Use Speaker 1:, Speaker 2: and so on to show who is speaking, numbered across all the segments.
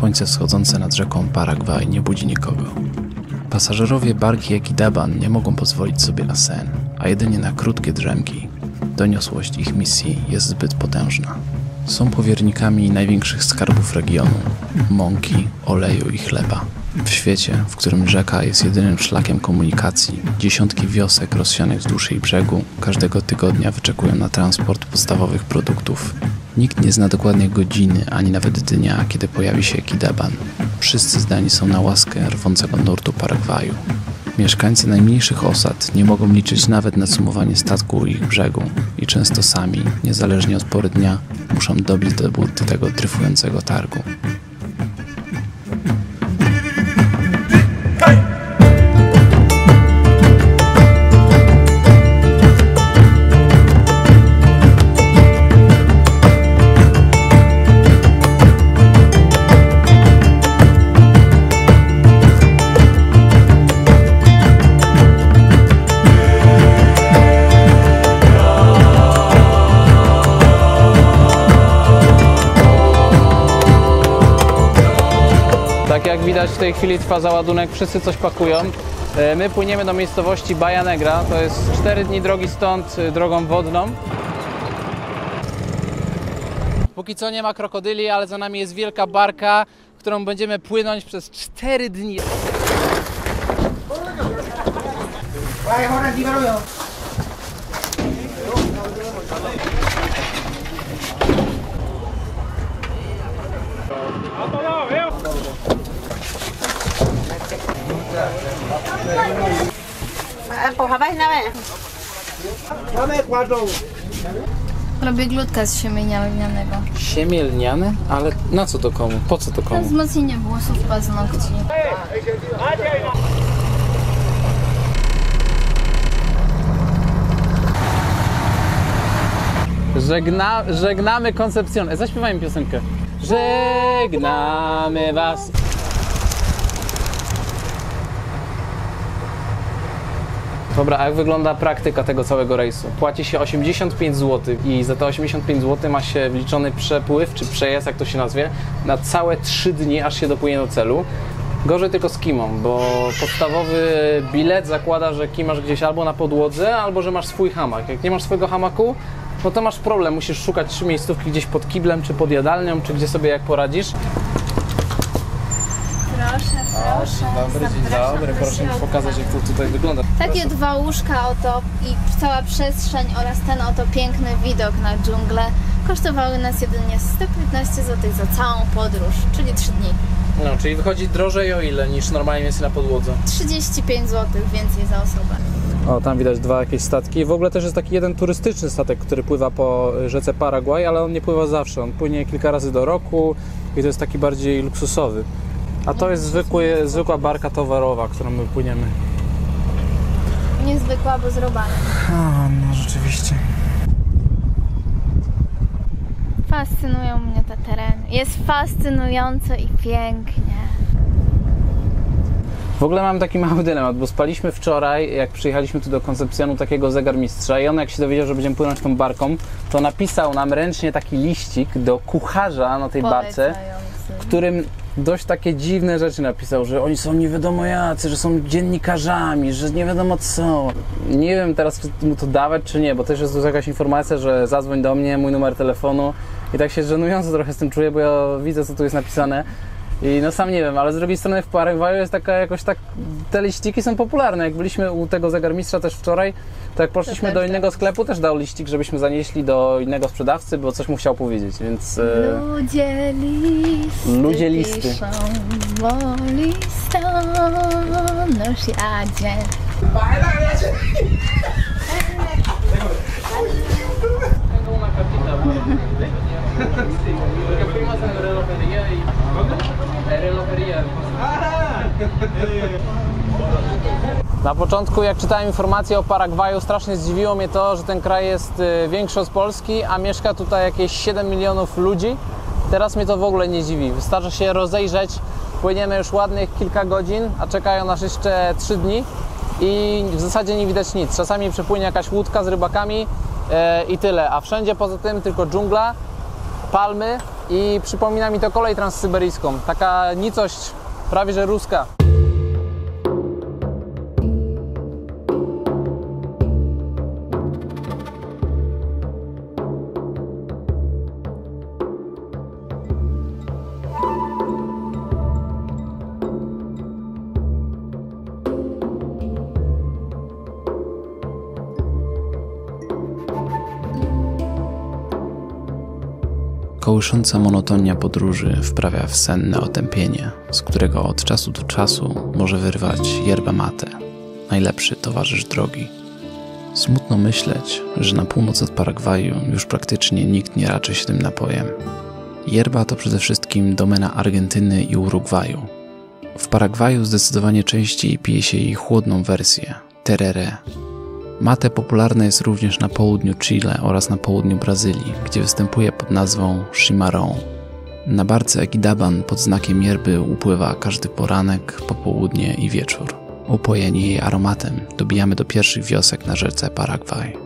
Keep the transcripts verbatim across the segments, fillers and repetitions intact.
Speaker 1: Słońce wschodzące nad rzeką Paragwaj nie budzi nikogo. Pasażerowie barki Ekidaban nie mogą pozwolić sobie na sen, a jedynie na krótkie drzemki. Doniosłość ich misji jest zbyt potężna. Są powiernikami największych skarbów regionu – mąki, oleju i chleba. W świecie, w którym rzeka jest jedynym szlakiem komunikacji, dziesiątki wiosek rozsianych wzdłuż jej brzegu każdego tygodnia wyczekują na transport podstawowych produktów. Nikt nie zna dokładnie godziny, ani nawet dnia, kiedy pojawi się Ekidaban. Wszyscy zdani są na łaskę rwącego nurtu Paragwaju. Mieszkańcy najmniejszych osad nie mogą liczyć nawet na cumowanie statku u ich brzegu i często sami, niezależnie od pory dnia, muszą dobić do buty tego dryfującego targu.
Speaker 2: Tak jak widać, w tej chwili trwa załadunek, wszyscy coś pakują. My płyniemy do miejscowości Bahia Negra, to jest cztery dni drogi stąd drogą wodną. Póki co nie ma krokodyli, ale za nami jest wielka barka, którą będziemy płynąć przez cztery dni.
Speaker 3: Robię glutka z siemienia lnianego.
Speaker 2: Siemię lniane? Ale na co to komu? Po co to
Speaker 3: To
Speaker 2: komu?
Speaker 3: wzmocnienie włosów, paznokci.
Speaker 2: Żegna, żegnamy Koncepcjonę. Zaśpiewajmy piosenkę. Żegnamy was. Dobra, a jak wygląda praktyka tego całego rejsu? Płaci się osiemdziesiąt pięć złotych i za te osiemdziesiąt pięć złotych ma się wliczony przepływ, czy przejazd, jak to się nazwie, na całe trzy dni, aż się dopłynie do celu. Gorzej tylko z kimą, bo podstawowy bilet zakłada, że kimasz gdzieś albo na podłodze, albo że masz swój hamak. Jak nie masz swojego hamaku, no to masz problem, musisz szukać trzy miejscówki gdzieś pod kiblem, czy pod jadalnią, czy gdzie sobie jak poradzisz.
Speaker 3: Proszę, proszę.
Speaker 2: Dobry, dzień dobry, proszę mi pokazać, jak to tutaj wygląda.
Speaker 3: Takie dwa łóżka oto i cała przestrzeń oraz ten oto piękny widok na dżunglę kosztowały nas jedynie sto piętnaście złotych za całą podróż, czyli trzy dni.
Speaker 2: No, czyli wychodzi drożej o ile niż normalnie jest na podłodze?
Speaker 3: trzydzieści pięć złotych więcej za osobę.
Speaker 2: O, tam widać dwa jakieś statki. W ogóle też jest taki jeden turystyczny statek, który pływa po rzece Paragwaj, ale on nie pływa zawsze. On płynie kilka razy do roku i to jest taki bardziej luksusowy. A to jest zwykły, zwykła barka towarowa, którą my płyniemy.
Speaker 3: Niezwykła, bo z robanem.
Speaker 2: A, no rzeczywiście.
Speaker 3: Fascynują mnie te tereny. Jest fascynująco i pięknie.
Speaker 2: W ogóle mam taki mały dylemat, bo spaliśmy wczoraj, jak przyjechaliśmy tu do Koncepcjonu, takiego zegarmistrza i on, jak się dowiedział, że będziemy płynąć tą barką, to napisał nam ręcznie taki liścik do kucharza na tej barce, w którym dość takie dziwne rzeczy napisał, że oni są nie wiadomo jacy, że są dziennikarzami, że nie wiadomo co. Nie wiem teraz, czy mu to dawać, czy nie, bo też jest tu jakaś informacja, że zadzwoń do mnie, mój numer telefonu i tak się żenująco trochę z tym czuję, bo ja widzę, co tu jest napisane. I no sam nie wiem, ale z drugiej strony w Paragwaju jest taka jakoś tak, te liściki są popularne. Jak byliśmy u tego zegarmistrza też wczoraj, to jak poszliśmy do innego sklepu, też dał liścik, żebyśmy zanieśli do innego sprzedawcy, bo coś mu chciał powiedzieć, więc...
Speaker 3: Ludzie listy
Speaker 2: Ludzie listy.
Speaker 3: piszą, bo listonosz jadzie.
Speaker 2: Na początku, jak czytałem informacje o Paragwaju, strasznie zdziwiło mnie to, że ten kraj jest większy od Polski, a mieszka tutaj jakieś siedem milionów ludzi. Teraz mnie to w ogóle nie dziwi. Wystarczy się rozejrzeć, płyniemy już ładnych kilka godzin, a czekają nas jeszcze trzy dni i w zasadzie nie widać nic. Czasami przepłynie jakaś łódka z rybakami i tyle, a wszędzie poza tym tylko dżungla, palmy i przypomina mi to kolej transsyberyjską. Taka nicość prawie że ruska.
Speaker 1: Kołysząca monotonia podróży wprawia w senne otępienie, z którego od czasu do czasu może wyrwać yerba mate, najlepszy towarzysz drogi. Smutno myśleć, że na północ od Paragwaju już praktycznie nikt nie raczy się tym napojem. Yerba to przede wszystkim domena Argentyny i Urugwaju. W Paragwaju zdecydowanie częściej pije się jej chłodną wersję, tereré. Mate popularne jest również na południu Chile oraz na południu Brazylii, gdzie występuje pod nazwą chimarrón. Na barce Equidaban pod znakiem yerby upływa każdy poranek, popołudnie i wieczór. Upojeni jej aromatem dobijamy do pierwszych wiosek na rzece Paragwaj.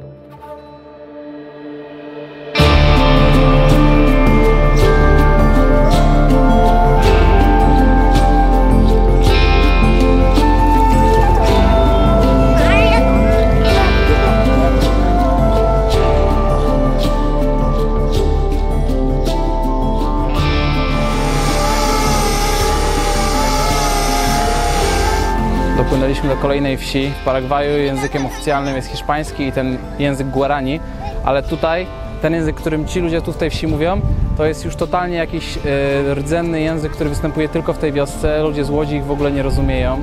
Speaker 2: Dopłynęliśmy do kolejnej wsi. W Paragwaju językiem oficjalnym jest hiszpański i ten język Guarani, ale tutaj ten język, którym ci ludzie tu w tej wsi mówią, to jest już totalnie jakiś e, rdzenny język, który występuje tylko w tej wiosce. Ludzie z Łodzi ich w ogóle nie rozumieją.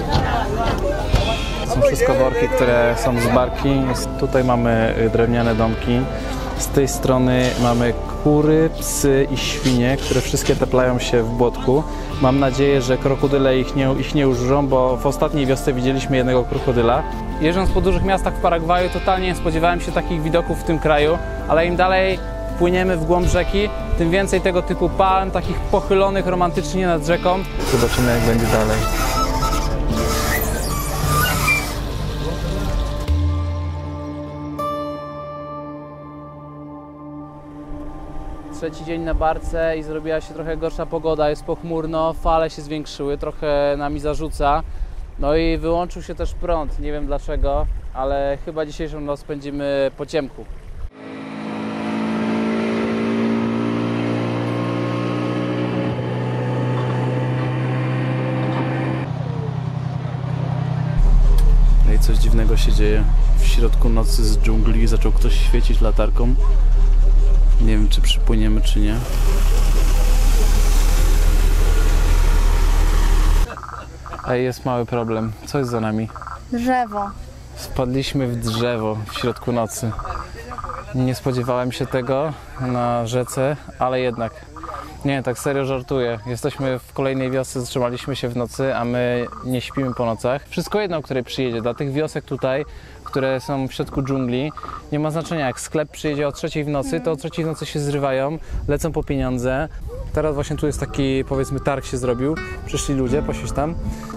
Speaker 2: Są wszystko worki, które są z barki. Tutaj mamy drewniane domki. Z tej strony mamy kury, psy i świnie, które wszystkie teplają się w błotku. Mam nadzieję, że krokodyle ich nie, ich nie użrą, bo w ostatniej wiosce widzieliśmy jednego krokodyla. Jeżdżąc po dużych miastach w Paragwaju, totalnie nie spodziewałem się takich widoków w tym kraju, ale im dalej płyniemy w głąb rzeki, tym więcej tego typu palm, takich pochylonych romantycznie nad rzeką. Zobaczymy, jak będzie dalej. Trzeci dzień na barce i zrobiła się trochę gorsza pogoda, jest pochmurno, fale się zwiększyły, trochę nami zarzuca. No i wyłączył się też prąd, nie wiem dlaczego, ale chyba dzisiejszą noc spędzimy po ciemku. No i coś dziwnego się dzieje. W środku nocy z dżungli zaczął ktoś świecić latarką. Nie wiem, czy przypłyniemy, czy nie. Ej, jest mały problem. Co jest za nami?
Speaker 3: Drzewo.
Speaker 2: Wpadliśmy w drzewo w środku nocy. Nie spodziewałem się tego na rzece, ale jednak. Nie, tak serio żartuję. Jesteśmy w kolejnej wiosce, zatrzymaliśmy się w nocy, a my nie śpimy po nocach. Wszystko jedno, o której przyjedzie. Dla tych wiosek tutaj, które są w środku dżungli, nie ma znaczenia. Jak sklep przyjedzie o trzeciej w nocy, to o trzeciej w nocy się zrywają, lecą po pieniądze. Teraz właśnie tu jest taki, powiedzmy, targ się zrobił. Przyszli ludzie, posiedź tam.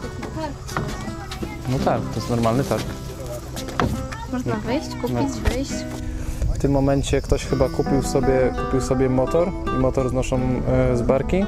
Speaker 2: No tak, to jest normalny targ.
Speaker 3: Można wyjść, kupić, wyjść.
Speaker 2: W tym momencie ktoś chyba kupił sobie, kupił sobie motor i motor znoszą e, z barki.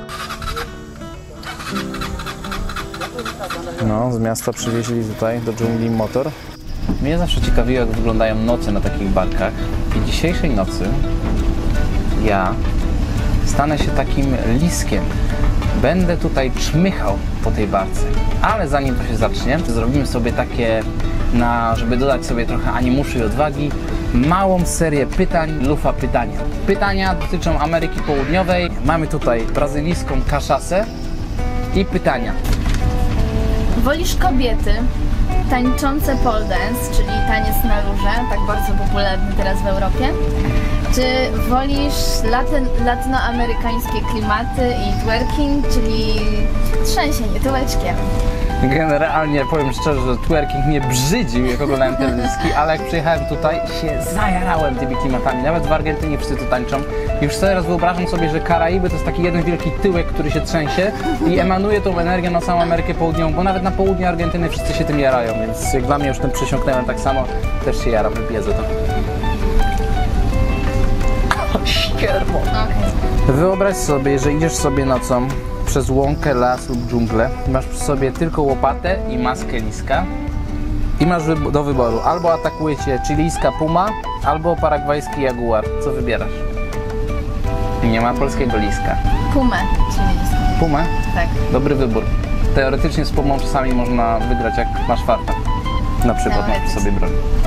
Speaker 2: No, z miasta przywieźli tutaj do dżungli motor. Mnie zawsze ciekawiło, jak wyglądają noce na takich barkach. I dzisiejszej nocy ja stanę się takim liskiem. Będę tutaj czmychał po tej barce. Ale zanim to się zacznie, zrobimy sobie takie, na, żeby dodać sobie trochę animuszu i odwagi, małą serię pytań, lufa pytania. Pytania dotyczą Ameryki Południowej. Mamy tutaj brazylijską kaszasę i pytania.
Speaker 3: Wolisz kobiety tańczące pole dance, czyli taniec na róże, tak bardzo popularny teraz w Europie? Czy wolisz latyn, latynoamerykańskie klimaty i twerking, czyli trzęsienie tyłeczkiem?
Speaker 2: Generalnie powiem szczerze, że twerking mnie brzydził, jak oglądałem teledyski, ale jak przyjechałem tutaj, się zajarałem tymi klimatami. Nawet w Argentynie wszyscy tu tańczą. Już teraz wyobrażam sobie, że Karaiby to jest taki jeden wielki tyłek, który się trzęsie i emanuje tą energię na całą Amerykę Południową, bo nawet na południu Argentyny wszyscy się tym jarają, więc jak dla mnie już tym przesiąknąłem tak samo, też się jaram, wypiję za to. Ścierwo.
Speaker 3: Okay.
Speaker 2: Wyobraź sobie, że idziesz sobie nocą przez łąkę, las lub dżunglę, masz przy sobie tylko łopatę i maskę liska i masz wy- do wyboru albo atakuje cię chilijska puma, albo paragwajski jaguar. Co wybierasz? Nie ma polskiego liska.
Speaker 3: Pumę, czyli liska.
Speaker 2: Pumę?
Speaker 3: Tak.
Speaker 2: Dobry wybór. Teoretycznie z pumą czasami można wygrać, jak masz farta. Na przykład masz przy sobie broń.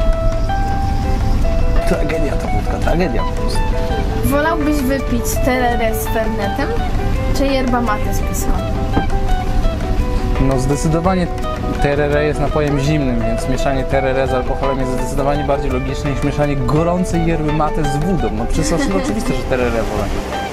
Speaker 2: Tragedia to wódka, tragedia po prostu.
Speaker 3: Wolałbyś wypić tererę z fernetem, czy yerba mate z piską?
Speaker 2: No zdecydowanie terere jest napojem zimnym, więc mieszanie terere z alkoholem jest zdecydowanie bardziej logiczne niż mieszanie gorącej yerby mate z wodą. No przecież to oczywiste, że terere wolę.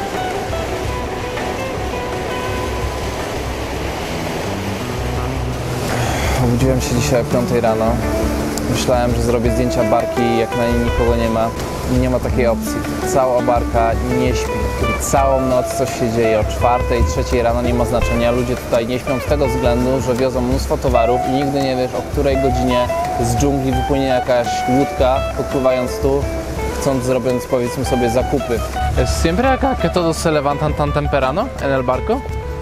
Speaker 2: Obudziłem się dzisiaj o piątej rano. Myślałem, że zrobię zdjęcia barki, jak na niej nikogo nie ma. Nie ma takiej opcji. Cała barka nie śpi. Całą noc coś się dzieje. O czwartej, trzeciej rano nie ma znaczenia. Ludzie tutaj nie śpią z tego względu, że wiozą mnóstwo towarów i nigdy nie wiesz, o której godzinie z dżungli wypłynie jakaś łódka, podpływając tu, chcąc, zrobiąc, powiedzmy sobie, zakupy. ¿Es siempre acá que todos se levantan tan temprano en el barco?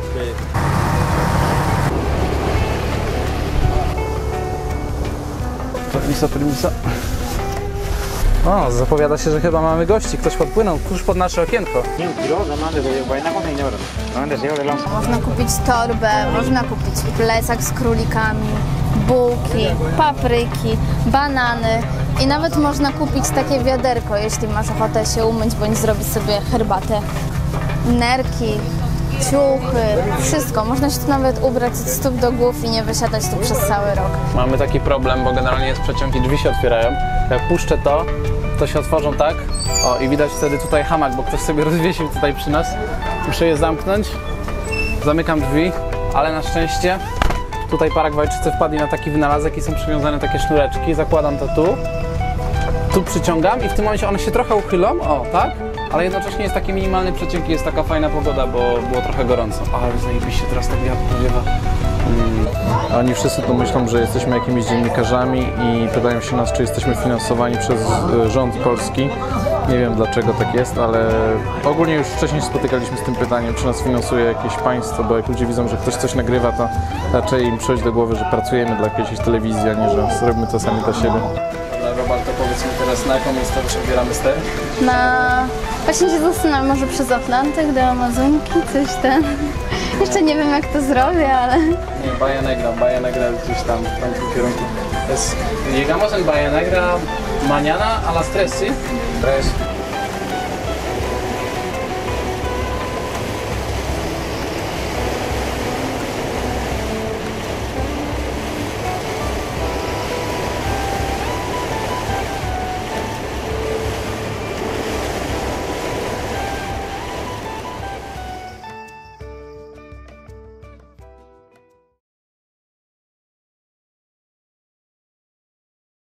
Speaker 2: Permiso, permiso. O, zapowiada się, że chyba mamy gości. Ktoś podpłynął tuż pod nasze okienko.
Speaker 3: Można kupić torbę, można kupić plecak z królikami, bułki, papryki, banany i nawet można kupić takie wiaderko, jeśli masz ochotę się umyć bądź zrobić sobie herbatę. Nerki, ciuchy, wszystko. Można się tu nawet ubrać od stóp do głów i nie wysiadać tu przez cały rok.
Speaker 2: Mamy taki problem, bo generalnie jest przeciąg i drzwi się otwierają. Jak puszczę to, to się otworzą tak. O, i widać wtedy tutaj hamak, bo ktoś sobie rozwiesił tutaj przy nas. Muszę je zamknąć. Zamykam drzwi, ale na szczęście tutaj Paragwajczycy wpadli na taki wynalazek i są przywiązane takie sznureczki. Zakładam to tu. Tu przyciągam i w tym momencie one się trochę uchylą, o tak, ale jednocześnie jest taki minimalny przeciąg i jest taka fajna pogoda, bo było trochę gorąco. Ale zajebiście, teraz tak wiatr powiewa. Mm. Oni wszyscy tu myślą, że jesteśmy jakimiś dziennikarzami i pytają się nas, czy jesteśmy finansowani przez y, rząd polski. Nie wiem dlaczego tak jest, ale ogólnie już wcześniej spotykaliśmy z tym pytaniem, czy nas finansuje jakieś państwo, bo jak ludzie widzą, że ktoś coś nagrywa, to raczej im przychodzi do głowy, że pracujemy dla jakiejś telewizji, a nie, że robimy to sami dla siebie. Robal, to powiedz mi teraz, na jaką miejscowość odbieramy ster?
Speaker 3: Na... Właśnie się zastanawiam, może przez Atlantyk do Amazonki, coś ten. Jeszcze nie wiem jak to zrobię, ale...
Speaker 2: Nie, Bahia Negra, Bahia Negra gdzieś tam, w tamtym kierunku. Es, llegamos en Bahia Negra mañana a las tres, ¿sí? tres.